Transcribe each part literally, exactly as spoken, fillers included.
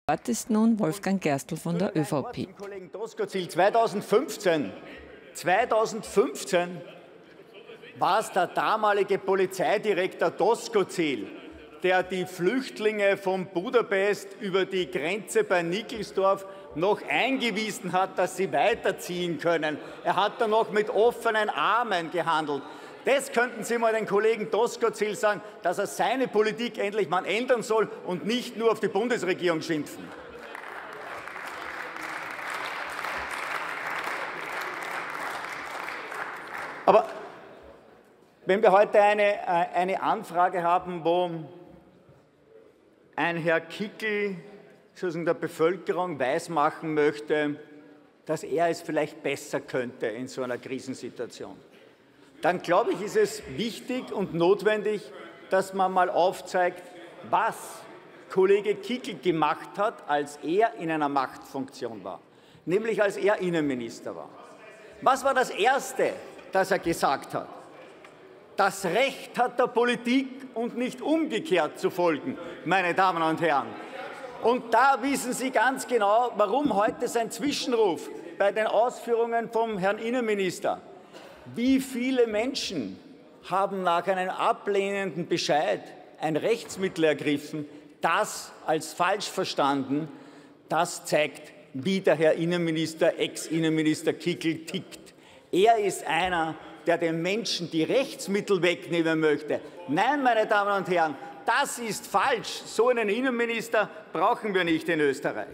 Dort ist nun Wolfgang Gerstl von der ÖVP. Kollegen Doskozil, zweitausendfünfzehn, zweitausendfünfzehn war es der damalige Polizeidirektor Doskozil, der die Flüchtlinge von Budapest über die Grenze bei Nickelsdorf noch eingewiesen hat, dass sie weiterziehen können. Er hat dann noch mit offenen Armen gehandelt. Das könnten Sie mal den Kollegen Doskozil sagen, dass er seine Politik endlich mal ändern soll und nicht nur auf die Bundesregierung schimpfen. Aber wenn wir heute eine, eine Anfrage haben, wo ein Herr Kickl sozusagen der Bevölkerung weismachen möchte, dass er es vielleicht besser könnte in so einer Krisensituation, dann glaube ich, ist es wichtig und notwendig, dass man mal aufzeigt, was Kollege Kickl gemacht hat, als er in einer Machtfunktion war, nämlich als er Innenminister war. Was war das Erste, das er gesagt hat? Das Recht hat der Politik und nicht umgekehrt zu folgen, meine Damen und Herren. Und da wissen Sie ganz genau, warum heute sein Zwischenruf bei den Ausführungen vom Herrn Innenminister. Wie viele Menschen haben nach einem ablehnenden Bescheid ein Rechtsmittel ergriffen, das als falsch verstanden, das zeigt, wie der Herr Innenminister, Ex-Innenminister Kickl tickt. Er ist einer, der den Menschen die Rechtsmittel wegnehmen möchte. Nein, meine Damen und Herren, das ist falsch. So einen Innenminister brauchen wir nicht in Österreich.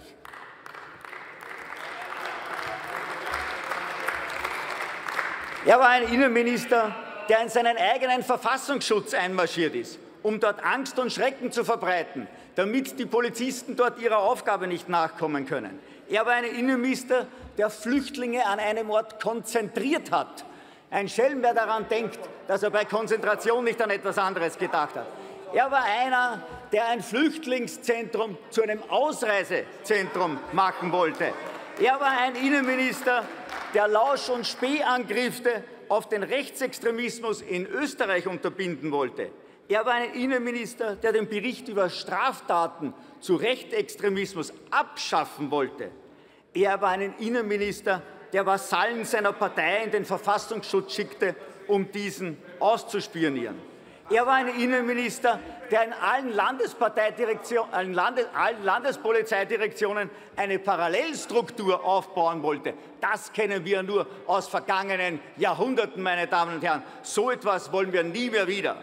Er war ein Innenminister, der in seinen eigenen Verfassungsschutz einmarschiert ist, um dort Angst und Schrecken zu verbreiten, damit die Polizisten dort ihrer Aufgabe nicht nachkommen können. Er war ein Innenminister, der Flüchtlinge an einem Ort konzentriert hat. Ein Schelm, wer daran denkt, dass er bei Konzentration nicht an etwas anderes gedacht hat. Er war einer, der ein Flüchtlingszentrum zu einem Ausreisezentrum machen wollte. Er war ein Innenminister, der Lausch- und Spähangriffe auf den Rechtsextremismus in Österreich unterbinden wollte. Er war ein Innenminister, der den Bericht über Straftaten zu Rechtsextremismus abschaffen wollte. Er war ein Innenminister, der Vasallen seiner Partei in den Verfassungsschutz schickte, um diesen auszuspionieren. Er war ein Innenminister, der in allen, Landesparteidirektionen, allen, Landes, allen Landespolizeidirektionen eine Parallelstruktur aufbauen wollte. Das kennen wir nur aus vergangenen Jahrhunderten, meine Damen und Herren. So etwas wollen wir nie mehr wieder.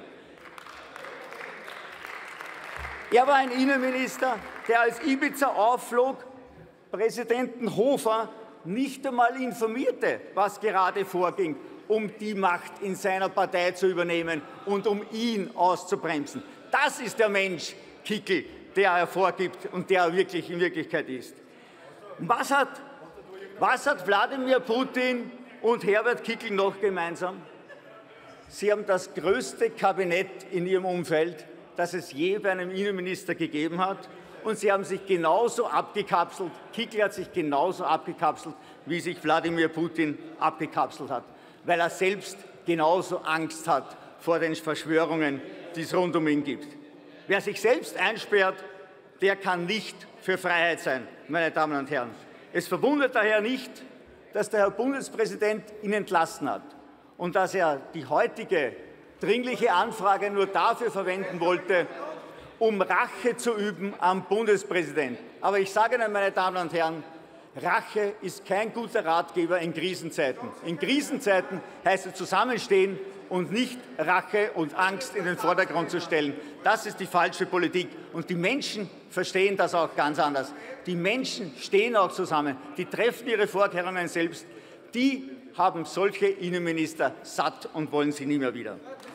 Er war ein Innenminister, der als Ibiza aufflog, Präsidenten Hofer nicht einmal informierte, was gerade vorging, um die Macht in seiner Partei zu übernehmen und um ihn auszubremsen. Das ist der Mensch, Kickl, der er vorgibt und der er wirklich in Wirklichkeit ist. Was hat, was hat Wladimir Putin und Herbert Kickl noch gemeinsam? Sie haben das größte Kabinett in ihrem Umfeld, das es je bei einem Innenminister gegeben hat. Und sie haben sich genauso abgekapselt, Kickl hat sich genauso abgekapselt, wie sich Wladimir Putin abgekapselt hat, weil er selbst genauso Angst hat vor den Verschwörungen, die es rund um ihn gibt. Wer sich selbst einsperrt, der kann nicht für Freiheit sein, meine Damen und Herren. Es verwundert daher nicht, dass der Herr Bundespräsident ihn entlassen hat und dass er die heutige dringliche Anfrage nur dafür verwenden wollte, um Rache zu üben am Bundespräsidenten. Aber ich sage Ihnen, meine Damen und Herren, Rache ist kein guter Ratgeber in Krisenzeiten. In Krisenzeiten heißt es zusammenstehen und nicht Rache und Angst in den Vordergrund zu stellen. Das ist die falsche Politik. Und die Menschen verstehen das auch ganz anders. Die Menschen stehen auch zusammen. Die treffen ihre Vorkehrungen selbst. Die haben solche Innenminister satt und wollen sie nie mehr wieder.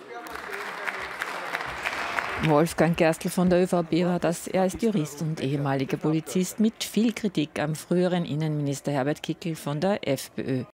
Wolfgang Gerstl von der ÖVP war das. Er ist Jurist und ehemaliger Polizist mit viel Kritik am früheren Innenminister Herbert Kickl von der FPÖ.